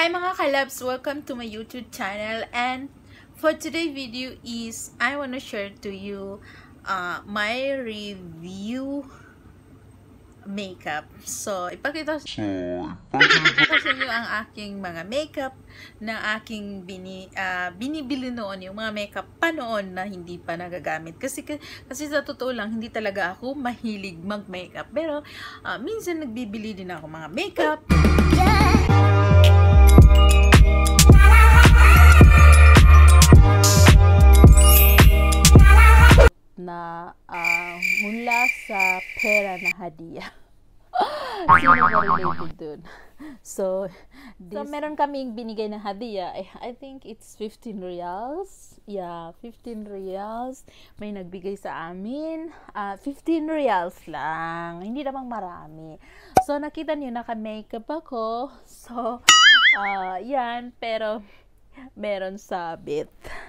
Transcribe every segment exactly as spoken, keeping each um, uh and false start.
Hi mga kalabs! Welcome to my YouTube channel, and for today's video is I want to share to you uh, my review makeup. So, ipakita so, ipakita sa inyo ang aking mga makeup na aking bini, uh, binibili noon, yung mga makeup pa noon na hindi pa nagagamit. Kasi, kasi sa totoo lang, hindi talaga ako mahilig mag-makeup. Pero, uh, minsan nagbibili din ako mga makeup. Na uh, mula sa pera na hadiah. Sino ba related dun? So, this, so, meron kaming binigay na hadiah. I, I think it's fifteen reals. Yeah, fifteen reals. May nagbigay sa amin. Uh, fifteen reals lang. Hindi namang marami. So, nakita niyo, naka-makeup ako. So, uh, yan. Pero, meron sabit.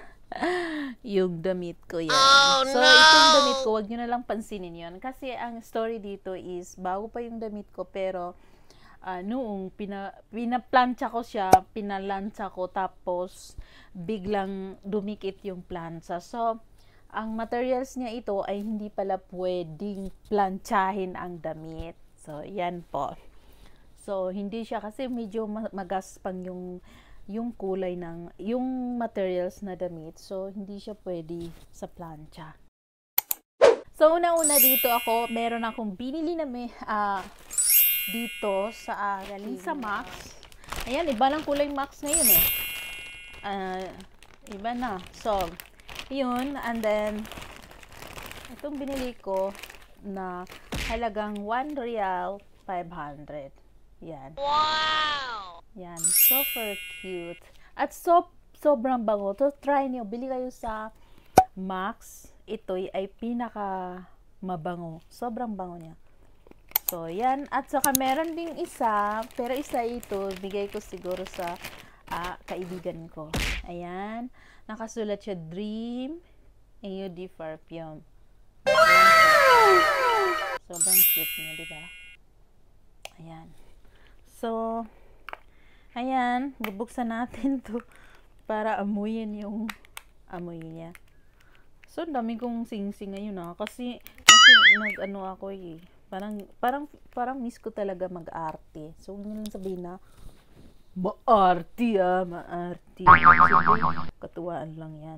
Yung damit ko yan. Oh, so, no! Itong damit ko, wag nyo na lang pansinin yun. Kasi ang story dito is, bago pa yung damit ko, pero uh, noong pina, pinaplansya ko siya, pinalansya ko, tapos biglang dumikit yung plansa. So, ang materials niya ito ay hindi pala pwedeng plantsahin ang damit. So, yan po. So, hindi siya kasi medyo magaspang yung yung kulay ng, yung materials na damit. So, hindi siya pwede sa plancha. So, una-una dito ako, meron akong binili na may, uh, dito sa, uh, galing sa Max. Ayan, iba ng kulay Max ngayon eh. Uh, iba na. So, yun. And then, itong binili ko na halagang one real, five hundred. Yan. Wow! Yan, super cute. At so, sobrang bango. So, try niyo. Bili kayo sa Max. Ito ay pinaka mabango. Sobrang bango niya. So, yan. At saka meron ding isa. Pero isa ito, bigay ko siguro sa uh, kaibigan ko. Ayan. Nakasulat siya, Dream A U D Perfume. Wow! Sobrang cute niya, diba? Ayan. So, ayan, bubuksan natin to para amuyin yung amoy niya. So, dami kong sing-sing ngayon ah. Kasi, kasi nag-ano ako eh. Parang, parang, parang miss ko talaga mag-arte. So, huwag nyo lang sabihin na, ma-arte ah, ma-arte. Sige, katuwaan lang yan.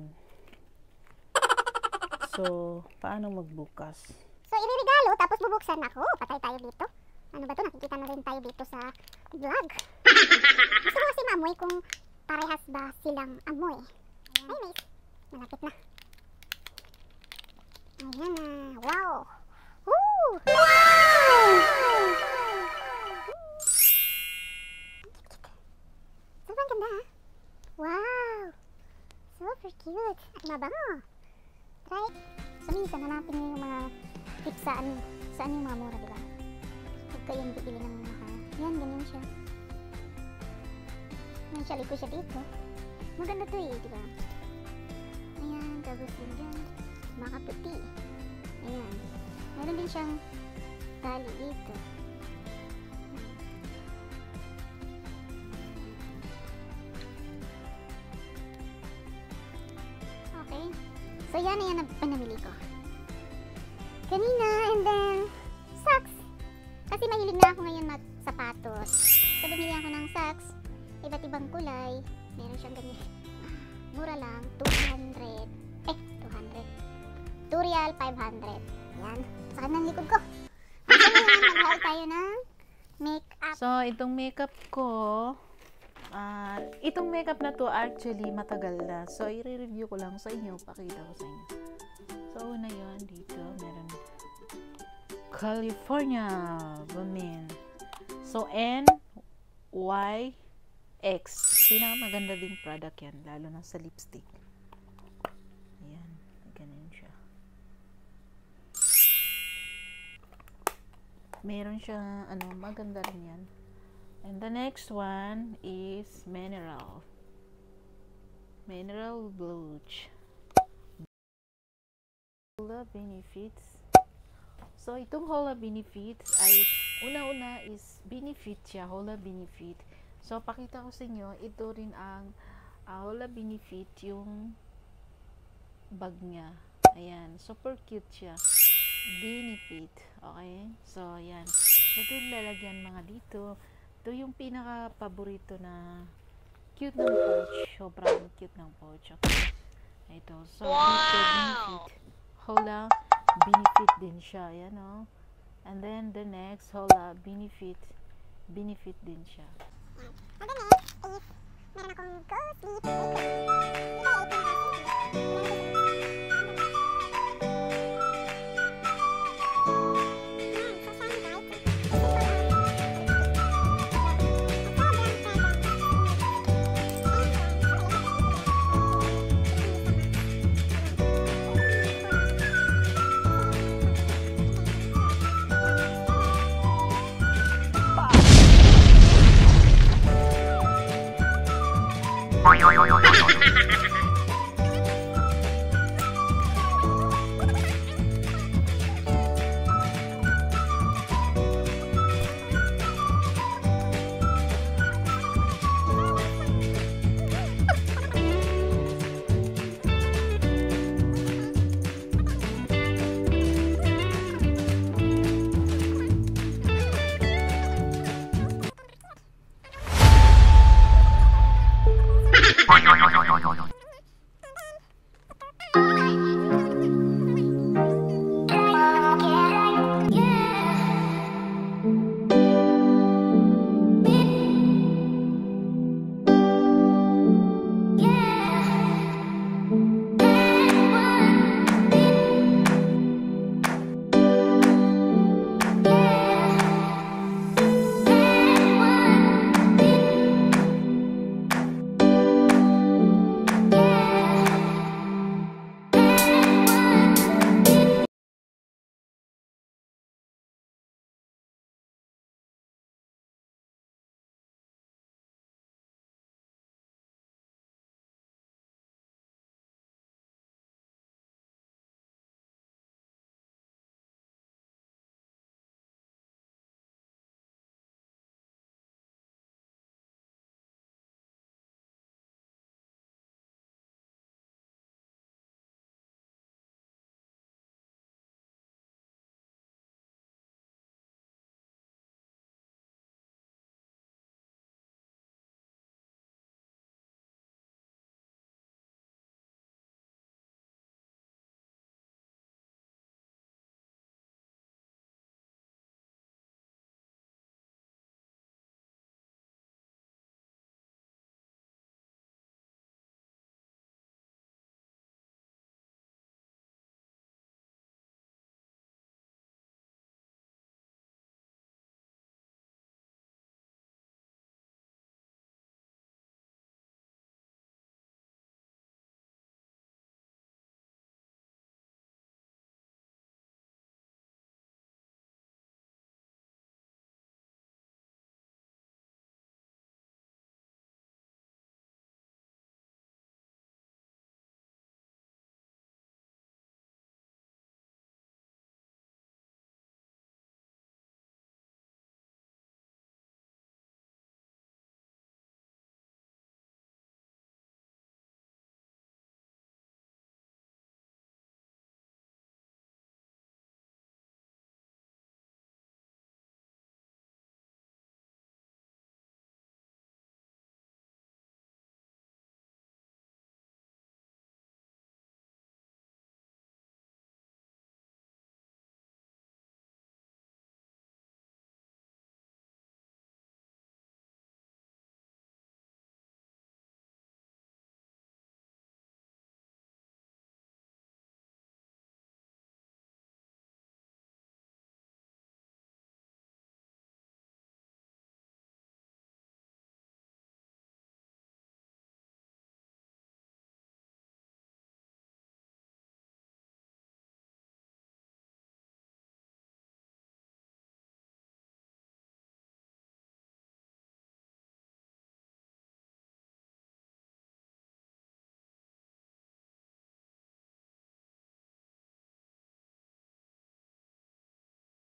So, paano magbukas? So, iririgalo, tapos bubuksan ako. Patay tayo dito. Ano ba to? Nakikita na rin tayo dito sa vlog. Gusto ko kasi maamoy kung parehas ba silang amoy. Ay, may malapit na. Ayan na. Wow! Woo! Wow! Sobrang ganda ha? Wow! Super cute. At mabango. Try. So, minsan hanapin nyo yung mga tips saan, saan yung mga mura, diba? Huwag kayong bibili ng mahal. Yan, ganyan siya. Yan siya, liko siya dito. Maganda to eh, diba? Ayan, tapos yun dyan. Makaputi. Ayan. Meron din siyang tali dito. Okay. So yan na yan ang pinamili ko. Kanina, and then, socks. Kasi mahilig na ako ngayon mag-sapatos. So, bumili ako ng socks. Iba't ibang kulay. Meron siyang ganyan. Mura lang. two hundred. Eh, two hundred. two real, five hundred. Ayan. Sakit ng likod ko. So, ngayon, mag-haul tayo ng makeup. So, itong makeup ko, uh, itong makeup na to actually matagal na. So, i-review ko lang sa inyo. Pakita ko sa inyo. So, una yun. Dito, meron California women. So, N Y X. Pinakamaganda ding product yan. Lalo na sa lipstick. Ayan. Ganun siya. Meron siya, ano, maganda rin yan. And the next one is Mineral. Mineral Blush. Hola Benefits. So, itong Hola Benefits ay, una-una is benefit siya, Hola Benefit. So, pakita ko sa inyo, ito rin ang uh, Hola Benefit, yung bag niya. Ayan, super cute siya. Benefit, okay? So, ayan. Ito lalagyan mga dito. Ito yung pinaka-paborito na cute ng pouch. Sobrang cute ng pouch, okay? Ito. So, wow! Ito, Benefit. Hola Benefit din siya. Ayan, oh. And then, the next, Hola Benefit. Benefit din siya. And the next is, meron akong Go Sleep Maker. Yo, yo, yo, yo, yo, yo.